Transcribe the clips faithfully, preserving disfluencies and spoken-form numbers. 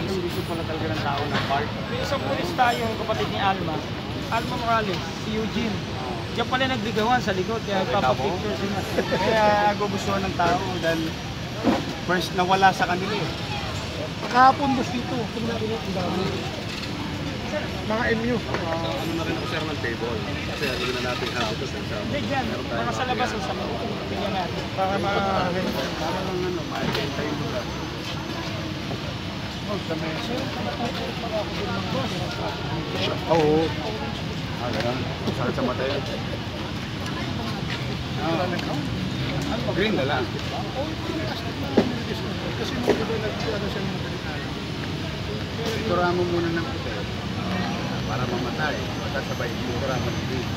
Yung gusto pala talaga ng tao ng park. May isang pulis tayo, kapatid ni Alma. Alma Morales, si Eugene. Diyan pala nagligawan sa likod, kaya papapicture sila. Kaya gugustuhan ng tao dahil first nawala sa kanila eh. Kahapon bus dito, tingnan rin ang dami. Mga M U. Uh, ano na rin ako sir ng table. Kasi ano na natin habi ito sa sa. Hindi dyan, mga sa labas o sa loob. Tingnan natin. Para ma-rent. Para lang ano, ma-rent yung lugar. Oh, sa mesa. Oo. Ah, gano'n. Sakit sa mata yan. Ah, green na lang. Kasi mo diba nag-ano siya ng delikado. Itura mo muna ng puti. Para mamatay. Matasabay, itura mo ng green.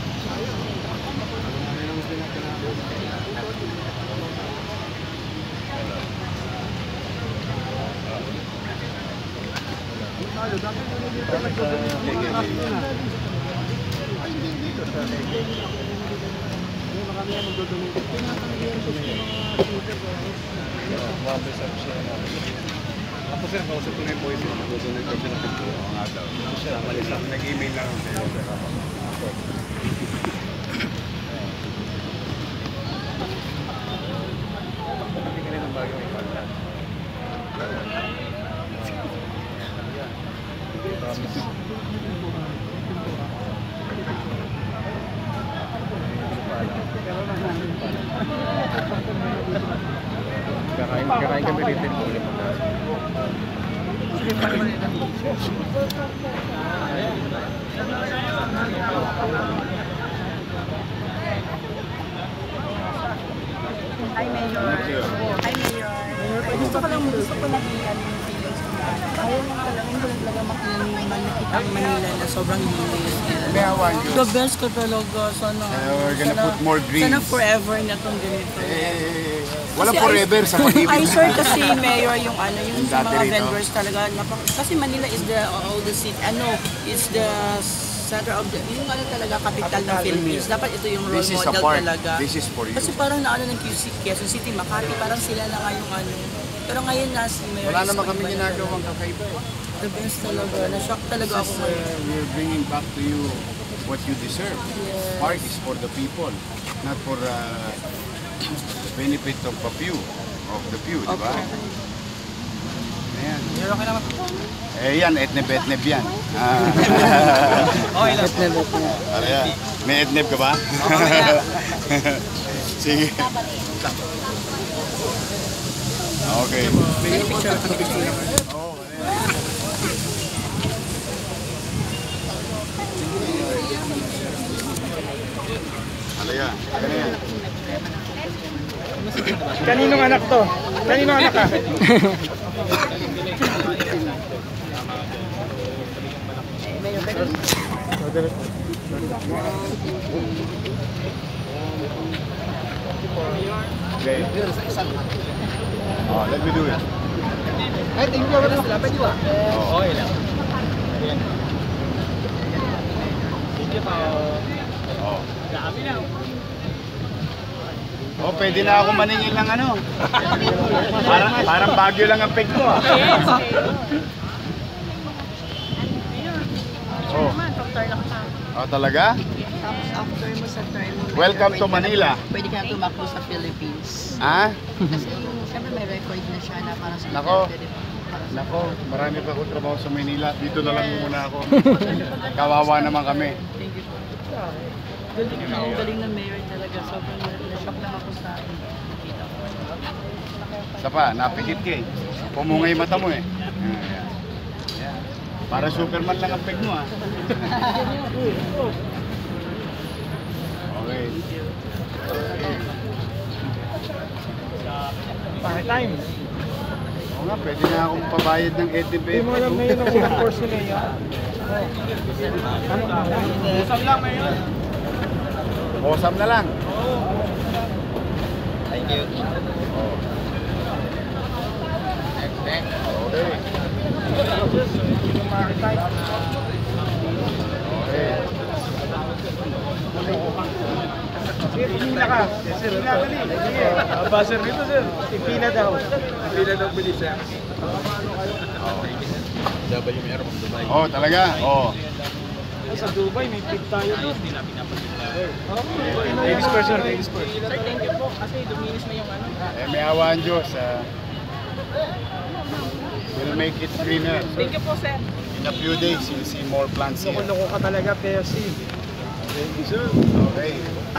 Ako sir, kausap ko na yung boys, mag-donate ko siya ng picture. Oo nga daw. Nag-email na rin sa'yo. Hindi ka rin ang bagay may pagkat. Kakain, kakain kami rin din po ulit. Hi, Mayor. Hi, Mayor. Gusto ko lang, gusto ko lang iyan yung feelings ko. Ayaw lang talaga, hindi ko lang talaga makinig ang Manila na sobrang linis. May awan yun. The best ko talaga. Sana, Uh, we're gonna sana, put more greens. Sana forever na itong ganito. Eh, walang Kasi forever I, sa pag-ibig. I sure kasi, Mayor, yung ano, yung Dati mga rito. vendors talaga. Napaka, kasi Manila is the oldest city. Ano, it's the center of the, yung ano talaga, capital ng Philippines. Dapat ito yung role This is a model part. talaga. This is for you. Kasi parang naano ng Q C, Quezon City, Makati, parang sila na nga yung ano. Pero ngayon na si Mayor. Wala is naman kami iba na ginagawang talaga. kakaiba. The best talaga. Na-shock talaga ako This, ngayon. uh, we're bringing back to you what you deserve. Yes. Park is for the people, not for uh, benefit of a few, of the few, di ba? Ayan. Okay naman. Eh yan, etneb-etneb yan. Ah. Okay lang. Ano yan? May etneb ka ba? Sige. Okay. Oo, ano yan? Ano yan? Kaninong anak to? Kaninong anak ka? Okay. Oh, let me do it. Ay, thank you. Pwede ba? Oh. Okay lang. Thank you po. Oh. Dami na. Oh, pwede na ako maningil ng ano. Parang parang Baguio lang ang peg ko ah. Oh. After lang ka. Oh, talaga? Tapos after mo sa term mo, Welcome to Manila. pwede ka na tumakbo sa Philippines. Ha? Kasi siyempre may record na siya na parang sa Nako. pwede pa. Nako, marami pa akong trabaho sa Manila. Dito na lang muna ako. Kawawa naman kami. Thank you. Galing, ang galing ng mayor talaga. Sobrang na-shock lang ako sa nakita ko. Isa pa, napikit ka eh. Pumungay mata mo eh. Ayan. Ayan. Para Superman lang ang peg mo ah. Okay. Bakit time? Oo nga, pwede na akong pabayad ng E T B. Hindi mo alam na yun ang unang course nila yun. Busam lang may yun. Osam na lang. Thank you. Oh. Okay. Okay. Pila ka. Pila ka din. Ambassador dito, sir. Pila daw. Pila daw bilis, sir. Oh, talaga? Oh. Sa Dubai, may pig tayo doon. Ladies first, sir. Ladies first. Sir, thank you po. Kasi duminis na yung ano. Eh, may awa ang Diyos. ah. We'll make it greener. So, Thank you po, sir. in a few days, you'll see more plants here. Loko-loko ka talaga, Percy. Thank you, sir. Okay.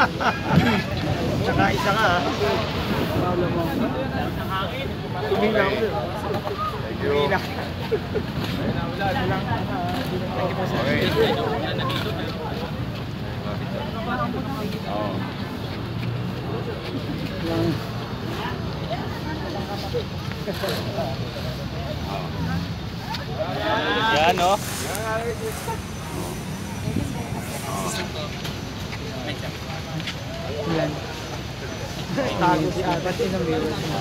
Tsaka isa ka, ha? Paolo mo. Tumila ko, sir. Thank you. Tumila. Wala, wala lang. Thank you po, sir. Okay. Oh. Yan, no? Yan. Tago si Atat, ilang viewers mo?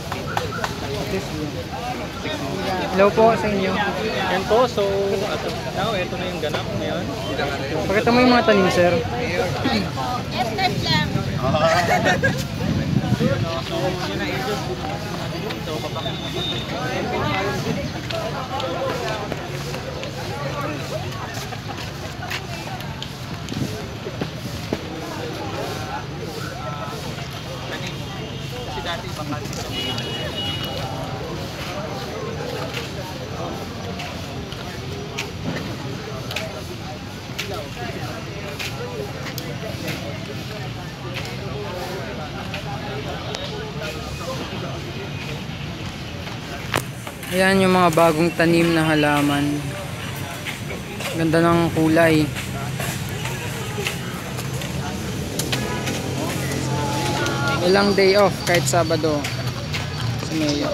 Hello po sa inyo. Yan po, so, now, ito na yung ganap ngayon. Pakita mo yung mga tanim, sir. F-type lang. Yun na, ito. So, kasi dati ibang kansin kami. Ayan yung mga bagong tanim na halaman. Ganda ng kulay. Ilang day off kahit Sabado sa Mayo.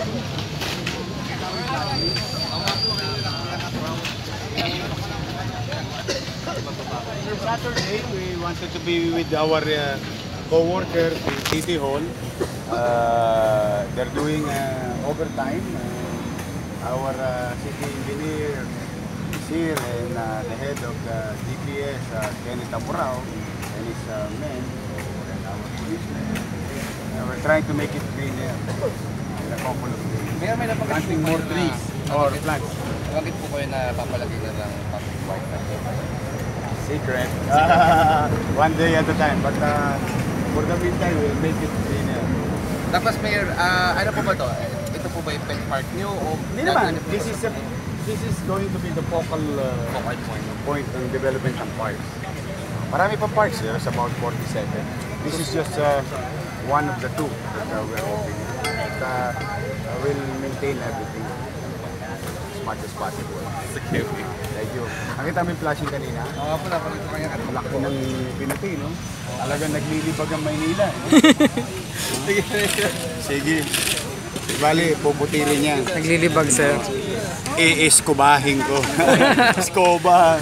Saturday, we wanted to be with our uh, co-workers in City Hall. Uh, they're doing uh, overtime. Uh, our uh, city engineer is here and uh, the head of the D P S, uh, Kenneth Amurao, and his uh, men, and our policemen. Uh, we're trying to make it greener in a couple of days. May may napanggit Planting po more kayo trees na- or plants. Bakit po kayo na papalagay na ng public wifi? Secret. One day at a time. But uh, for the meantime, we'll make it greener. Tapos Mayor, ah, ano po ba to? Ito po ba yung pet park nyo? O Hindi naman. This is a, this is going to be the focal uh, focal point. point ng development ng parks. Marami pa parks. There's about forty-seven. This is just uh, one of the two that uh, we're hoping. But uh, we'll maintain everything as much as possible. Security. Thank you. Nakita mo yung flashing kanina? Oo po, napalito ko yung kanina. Laki ng pinuti, no? Talagang naglilibag ang Maynila. Sige. Sige. Bali, puputirin yan. Naglilibag, sir. I-escobahin ko. Escoba.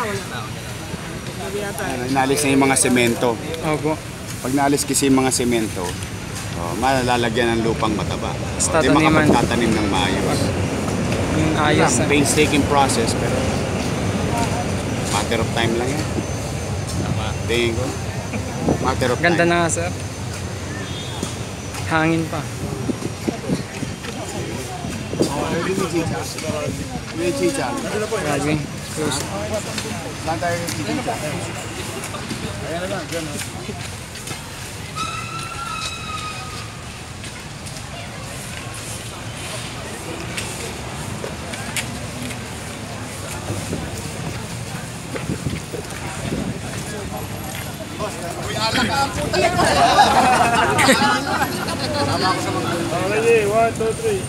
Ano, inalis na yung mga semento. Opo. Pag naalis kasi yung mga semento, oh, malalagyan ng lupang mataba. Tapos Oh, di tataniman. makapagtatanim ng maayos. Yung ayos na. Painstaking process, pero matter of time lang yan. Tingin ko. Matter of Ganda time. na nga, sir. Hangin pa. Pwede may chicha. May chicha. Grabe. Close. Saan tayo yung chicha? Ayan na lang, dyan. oh. Okay, one, two, three.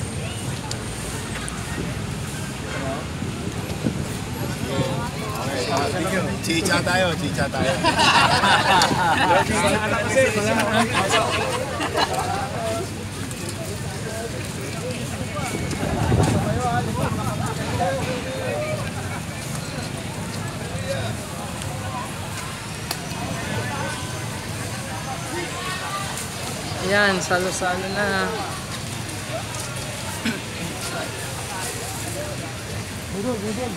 Chicha tayo, chicha tayo. Ayan, salo-salo na. Budol, budol.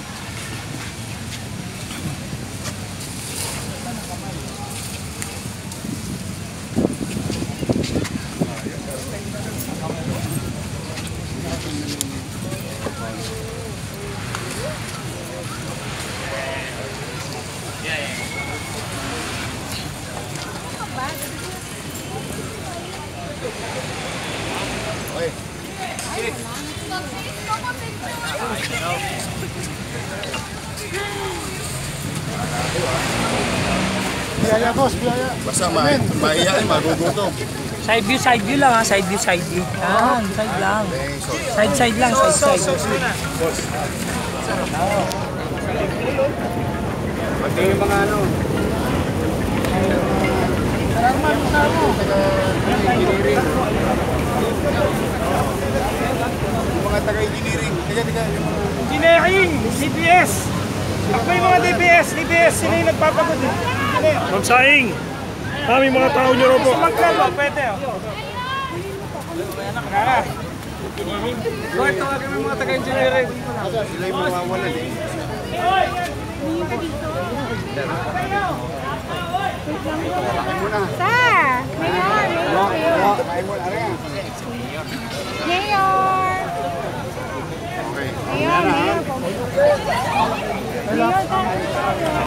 Biyaya, boss, biyaya. Basta ma- maiyain, magugutom. Side view, side view lang ha. Side view, side view. Yan, side lang. Side, side lang, side, side. Pati yung mga ano. Yung mga taga-engineering. Tiga, tiga. Engineering, D P S. Ako yung mga D P S, D P S, sila yung nagpapagod eh. Ma'am Saing, kami mga tao niyo rin po. Sa magkano, pwede oh. Kaya. Bakit tawagin mo yung mga taga-engineering? Sila yung mawawalan eh. Sir! Mayor! Kain mo na.